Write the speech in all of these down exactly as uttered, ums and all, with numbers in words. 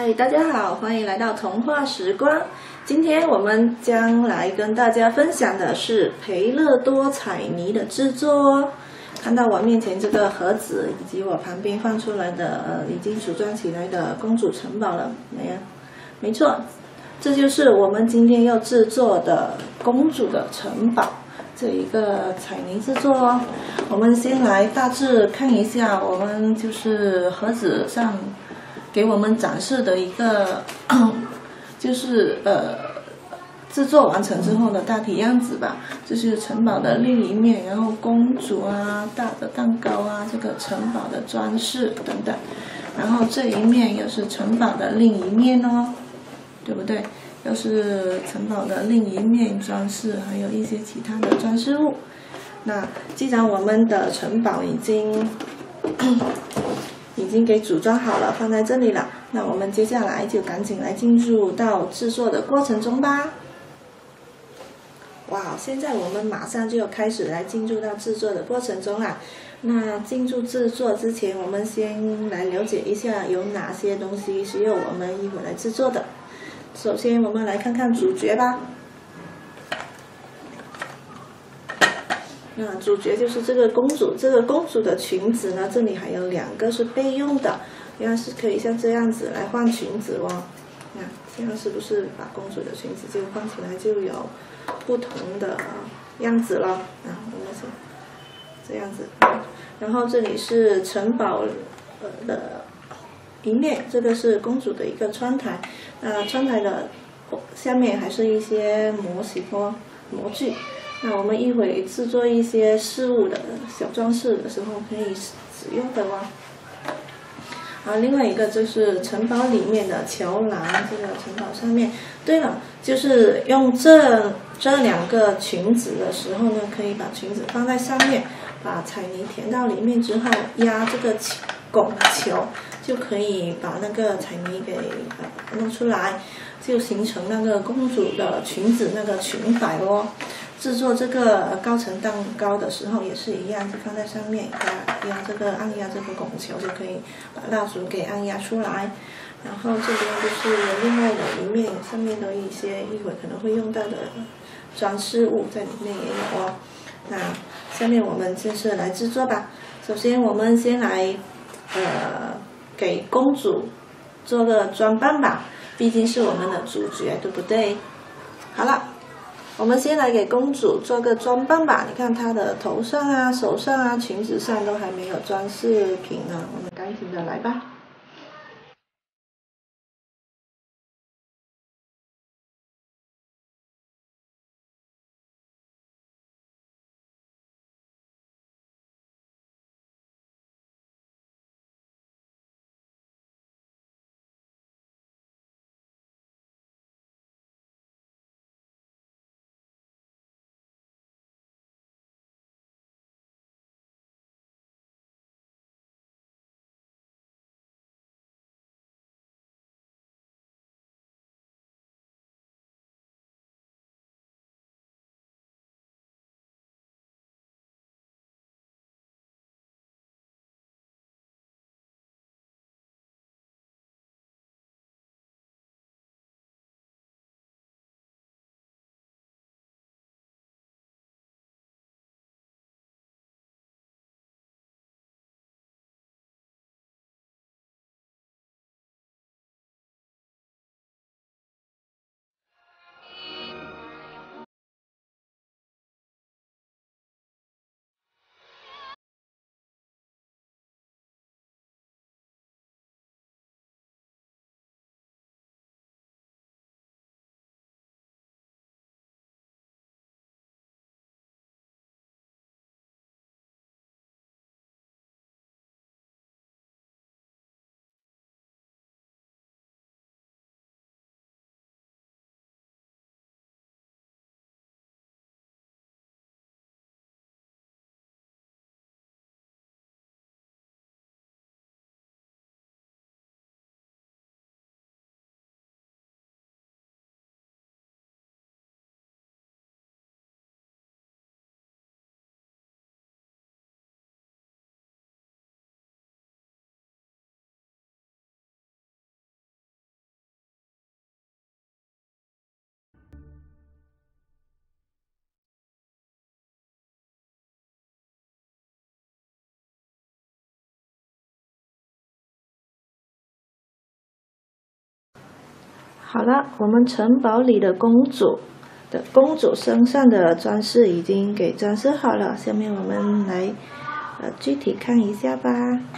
嗨，大家好，欢迎来到童话时光。今天我们将来跟大家分享的是培乐多彩泥的制作哦。看到我面前这个盒子，以及我旁边放出来的呃已经组装起来的公主城堡了，没有？没错，这就是我们今天要制作的公主的城堡。这一个彩泥制作哦，我们先来大致看一下，我们就是盒子上给我们展示的一个，就是呃制作完成之后的大体样子吧。这是城堡的另一面，然后公主啊、大的蛋糕啊、这个城堡的装饰等等，然后这一面又是城堡的另一面哦，对不对？又是城堡的另一面装饰，还有一些其他的装饰物。那既然我们的城堡已经已经给组装好了，放在这里了，那我们接下来就赶紧来进入到制作的过程中吧。哇，现在我们马上就要开始来进入到制作的过程中啦。那进入制作之前，我们先来了解一下有哪些东西需要我们一会儿来制作的。首先，我们来看看主角吧。那主角就是这个公主，这个公主的裙子呢，这里还有两个是备用的，原来是可以像这样子来换裙子哦。那这样是不是把公主的裙子就换起来就有不同的样子了？啊，我们是这样子。然后这里是城堡的一面，这个是公主的一个窗台。那窗台的下面还是一些模型哦，模具。那我们一会制作一些饰物的小装饰的时候可以使用的哦。啊，另外一个就是城堡里面的桥廊，这个城堡上面。对了，就是用这这两个裙子的时候呢，可以把裙子放在上面，把彩泥填到里面之后，压这个拱球，就可以把那个彩泥给呃弄出来，就形成那个公主的裙子那个裙摆哦。制作这个高层蛋糕的时候也是一样，就放在上面压压这个按压这个拱球，就可以把蜡烛给按压出来。然后这边就是另外的一面，上面的一些一会可能会用到的装饰物在里面也有哦。那下面我们正式来制作吧。首先我们先来呃给公主做个装扮吧，毕竟是我们的主角，对不对？好了。我们先来给公主做个装扮吧，你看她的头上啊、手上啊、裙子上都还没有装饰品呢，我们赶紧的来吧。 好了，我们城堡里的公主的公主身上的装饰已经给装饰好了，下面我们来呃具体看一下吧。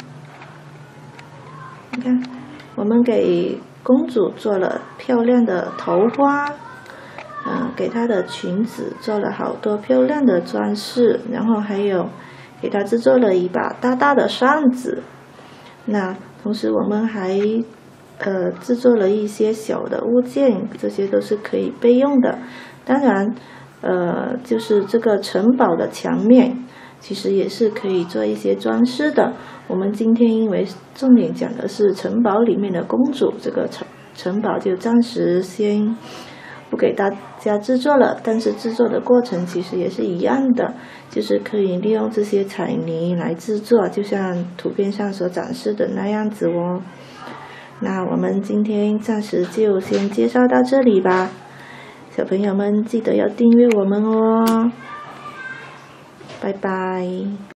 你看，我们给公主做了漂亮的头花，嗯、呃，给她的裙子做了好多漂亮的装饰，然后还有给她制作了一把大大的扇子。那同时我们还呃，制作了一些小的物件，这些都是可以备用的。当然，呃，就是这个城堡的墙面，其实也是可以做一些装饰的。我们今天因为重点讲的是城堡里面的公主，这个城城堡就暂时先不给大家制作了。但是制作的过程其实也是一样的，就是可以利用这些彩泥来制作，就像图片上所展示的那样子哦。那我们今天暂时就先介绍到这里吧，小朋友们记得要订阅我们哦，拜拜。